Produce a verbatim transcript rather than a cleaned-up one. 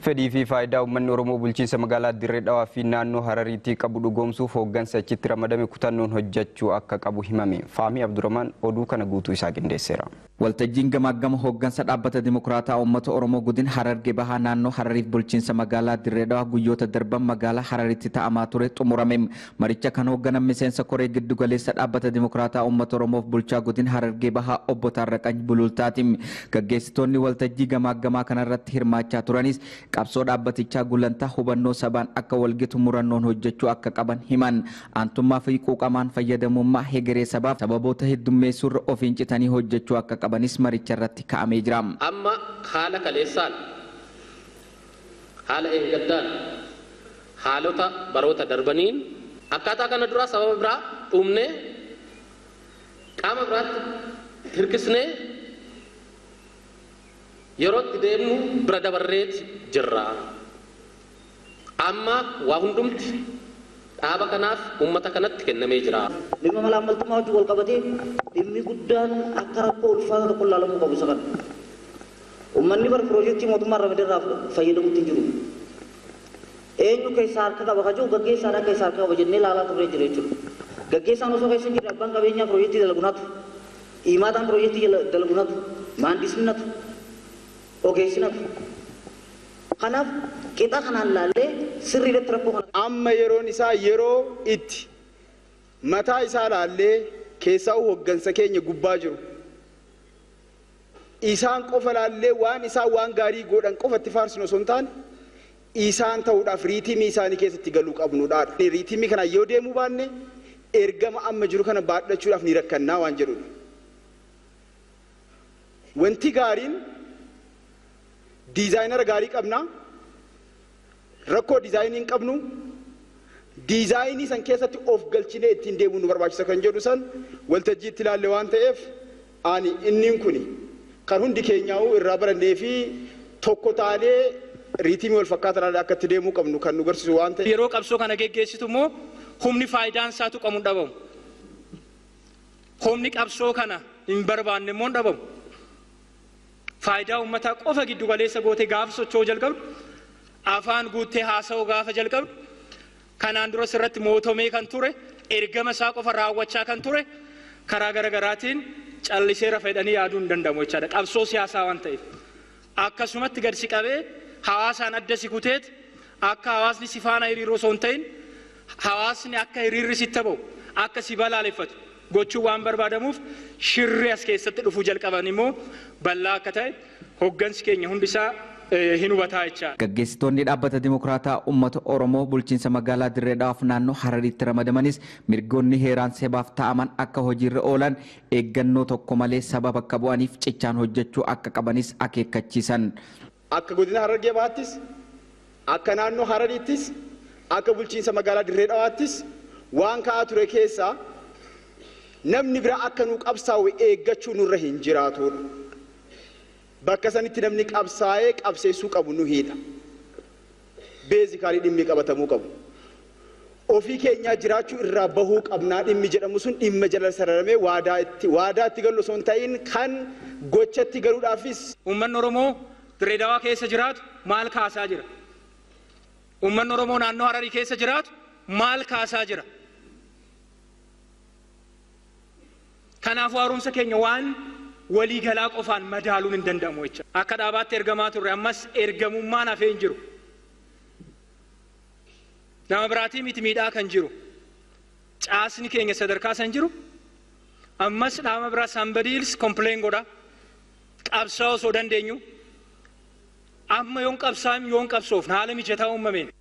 Fedhii fi faayidaa uummanni Oromoo bulchiinsa magaalaa Dirree Dhawaa fi naannoo Harariitti qabu dhugoomsuuf hooggansa achitti ramadame kutannoon hojjechuu akka qabu himame. Faamii Abdurrahman oduu kana guutuu isaa qindeesseera. Waltajjiin gamaagama hooggansa dhaabbata Dimokiraataa Uummata Oromoo godina Harargee bahaa naannoo Harariif bulchiinsa magaalaa Dirree Dhawaa guyyoota darban magaalaa Harariitti ta'amaa ture xumurame. Maricha kan hoogganan miseensa koree giddu galeessa dhaabbata Dimokiraataa Uummata Oromoof bulchaa godina Harargee bahaa obbo Taarraqany Bulultaati. Gaggeessitoonni waltajjii gamaagamaa kanarratti hirmaachaa turanis qabsoo dhaabbatichaa gulantaa hubannoo sabaan akka walgitu murannoon hojjechuu akka qaban himan. Aantummaa fi quuqamaan fayyadamummaa hegeree sabaaf sababoota heddummeessuurra ofiin citanii hojjechuu akka qabanis maricha irratti kaa'amee jira. Amma haala kaleessaan haala eeggaddaan haalota baroota darbaniin akkaataa kana dura sababa biraa dhumnee qaama biraatti hirkisnee yerootti deemnu bira dabarreetti jirra. Amma waa hundumti dhaaba kanaaf uummata kanatti kennamee jira. Dhimma malaamaltummaa wajjin wal qabatee dhimmi guddaan akka rakkoo ulfaata tokko ilaalamuu qabu isa kana. Uummanni bara piroojeektii mootummaa ramadirraa fayyadamuutti jiru. Eenyu keessaa harka qaba kajuu gaggeessaadhaan keessaa harka qaba jennee ilaalaa turree jira jechuudha. Gaggeessaan osoo keessa jirre abbaan qabeenyaa piroojeektii dalagunatu, himaataan piroojeektii dalagunatu, maandisnatu, ogeessinatu. Kanaaf qixa kanaan laallee sirriidatti rakkoo kana. Amma yeroon isaa yeroo itti mataa isaa laallee keessaa hooggansa keenya gubbaa jiru. Isaan qofa laallee waan isaa waan gaarii godhan qofatti faarsinu osoo hin taane isaan ta'uudhaaf riitimii isaanii keessatti galuu qabnudha. Riitimii kana yoo deemuu baanne ergama amma jiru kana baadhachuudhaaf ni rakkannaa waan jedhudha. Wanti gaariin diizaayinara gaarii qabna. Rakkoo diizaayinii qabnu diizaayinii san keessatti of galchinee ittiin deemuu nu barbaachisa kan jedhu san waltajjiitti ilaalle waan ta'eef ani inniin kuni kan hundi keenyaa'uu irraa barannee fi tokko taanee riitimii wal fakkaataan akka itti deemuu qabnu kan nu garsiisu waan ta'eef. Yeroo qabsoo kana geggeessitu immoo humni faayidaan isaatu qabu hin dhabamu. Humni qabsoo kana hin barbaanne immoo hin dhabamu. Faayidaa uummataa qofa giddu galeessa gootee gaafa socho'uu jalqabdu afaan guuttee haasa'uu gaafa jalqabdu kanaan dura sirratti mootomee kan ture ergama isaa qofa raawwachaa kan ture karaa garaagaraatiin calliseera fedhanii yaaduu hin danda'amu jechaadha. Qabsoo siyaasaa waan ta'eef akkasumatti gad si qabee hawaasaan adda si kuteet akka hawaasni si faana hiriiruu osoo hin ta'in hawaasni akka hiriirri sitti ta'u akka si balaaleffatu gochuu waan barbaadamuuf shirri as keessatti dhufuu jalqaban immoo bal'aa akka ta'e hooggansi keenya hundisaa hin hubataa jechaadha. Gaggeessitoonni dhaabbata Dimokiraataa Uummata Oromoo bulchiinsa magaalaa Dirree Dhawaaf naannoo Harariitti ramadamanis mirgoonni heeraan sabaaf ta'aman akka hojiirra oolan eeggannoo tokko malee saba bakka bu'aniif cichaan hojjechuu akka qabanis akeekkachiisan. Akka godina Harargee bahattis akka naannoo Harariittis akka bulchiinsa magaalaa Dirree Dhawaattis waan ka'aa ture keessaa namni bira akka nu qabsaa'u eeggachuu nurra hin jiraatudha. Bakka sanitti namni qabsaa'ee qabseessuu qabu nu hidha. Beezikaalii dhimmi qabatamuu qabu. Ofii keenyaa jiraachuu irraa bahuu qabnaa dhimmi jedhamu sun dhimma jala sararamee waadaa itti waadaa itti galu osoo hin ta'in kan gochatti galuudhaafis. Uummanni Oromoo Dirree Dhawaa keessa jiraatu maal kaasaa jira? Uummanni Oromoo naannoo Hararii keessa jiraatu maal kaasaa jira? Kanaaf haaromsa keenya waan walii galaa qofaan madaaluun hin danda'amu jecha. Akka dhaabaatti ergamaa turre ammas ergamummaan hafee hin jiru. Nama biraatii miti miidhaa kan jiru. Caasni keenya sadarkaa san jiru. Ammas dhaama biraa somebody else complain godha. Qabsaa'uu osoo dandeenyu. Amma yoon qabsaa'im yoon qabsoofna haala mijataa uumameen.